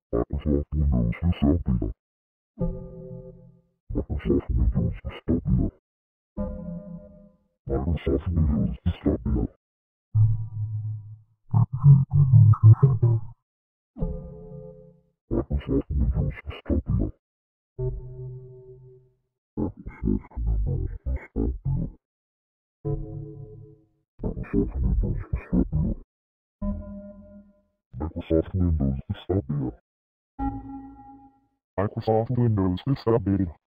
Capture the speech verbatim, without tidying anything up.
Microsoft Windows Vista Beta. Microsoft Windows Vista Beta. Microsoft Windows Vista Beta. Microsoft Windows Vista Beta. Microsoft Windows Vista Beta. Microsoft Windows Vista Beta. Microsoft Windows Vista Beta. Microsoft Windows Vista Beta.